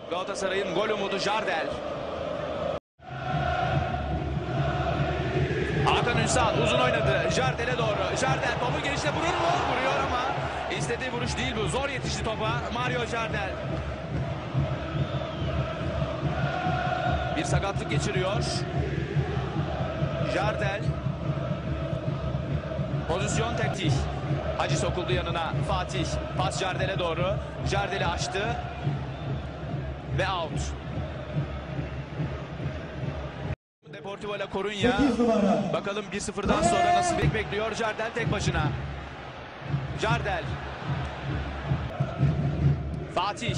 Galatasaray'ın gol umudu Jardel. Hakan Ünsal uzun oynadı. Jardel'e doğru. Jardel topu gelişte vurur mu? Vuruyor ama istediği vuruş değil bu. Zor yetişti topa. Mário Jardel. Bir sakatlık geçiriyor. Jardel. Pozisyon teknik. Hacı sokuldu yanına. Fatih. Pas Jardel'e doğru. Jardel'i açtı. Ve out. Deportivo La Coruna. Bakalım 1-0'dan sonra nasıl bekliyor. Jardel tek başına. Jardel. Fatih.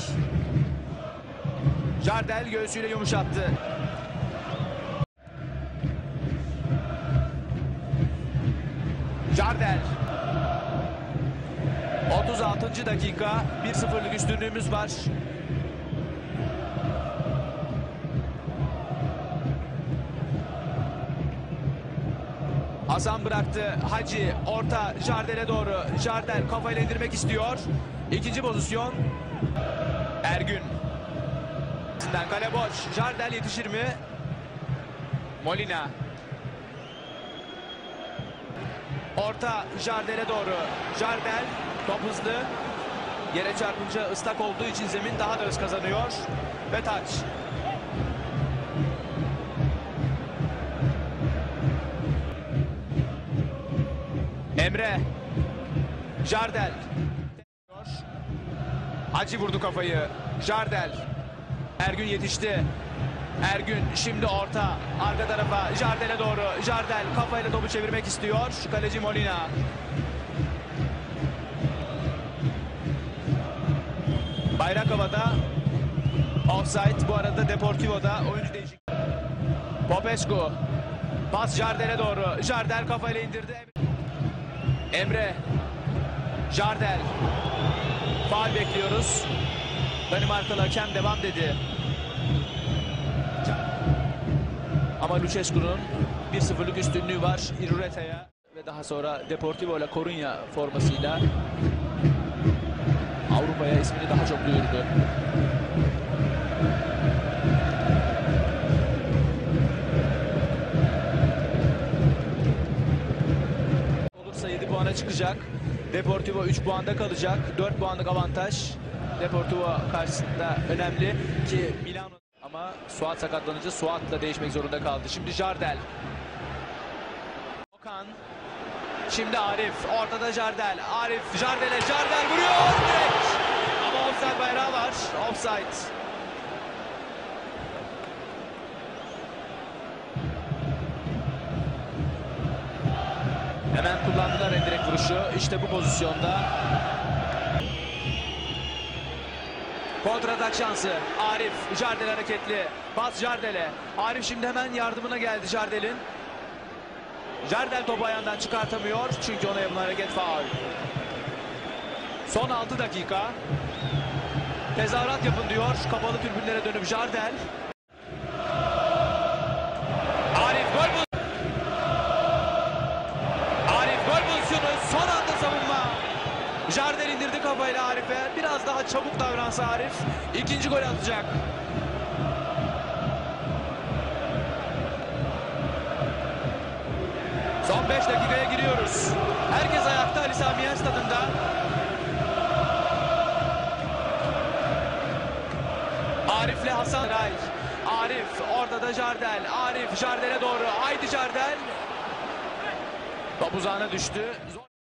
Jardel göğsüyle yumuşattı. Jardel. 36. dakika. 1-0'lık üstünlüğümüz var. Hasan bıraktı. Hacı orta Jardel'e doğru. Jardel kafayla indirmek istiyor. İkinci pozisyon. Ergün. Kale boş. Jardel yetişir mi? Molina. Orta Jardel'e doğru. Jardel top hızlı. Yere çarpınca ıslak olduğu için zemin daha da hız kazanıyor. Ve taç. Emre. Jardel. Hacı vurdu kafayı. Jardel. Ergün yetişti. Ergün şimdi orta. Arka tarafa Jardel'e doğru. Jardel kafayla topu çevirmek istiyor. Kaleci Molina. Bayrak havada. Offside. Bu arada Deportivo'da oyuncu değişik. Popescu. Pas Jardel'e doğru. Jardel kafayla indirdi. Emre. Jardel. Faul bekliyoruz. Danimarkalı hakem devam dedi. Ama Lucescu'nun 1-0'lık üstünlüğü var Irurreta'ya ve daha sonra Deportivo La Coruna formasıyla Avrupa'ya ismini daha çok duyurdu. Olursa 7 puana çıkacak. Deportivo 3 puanda kalacak. 4 puanlık avantaj Deportivo karşısında önemli ki Milano. Ama Suat sakatlanınca Suat'la değişmek zorunda kaldı. Şimdi Jardel. Okan. Şimdi Arif. Ortada Jardel. Arif Jardel'e. Jardel vuruyor direkt. Ama offside bayrağı var. Offside. Hemen kullandılar en direkt vuruşu. İşte bu pozisyonda. Kontratak şansı. Arif. Jardel hareketli. Pas Jardel'e. Arif şimdi hemen yardımına geldi Jardel'in. Jardel topu ayağından çıkartamıyor. Çünkü ona yapılan hareket faul. Son 6 dakika. Tezahürat yapın diyor. Kapalı tribünlere dönüp Jardel. Arif gol. Arif gol pozisyonu. Son anda savunma. Jardel indirdi kafayla Arif'e. Biraz daha çabuk davransa Arif ikinci gol atacak. Son 5 dakikaya giriyoruz. Herkes ayakta Ali Sami Yen stadında. Arif'le Hasan. Arif orada da Jardel. Arif Jardel'e doğru. Haydi Jardel. Top uzağına düştü.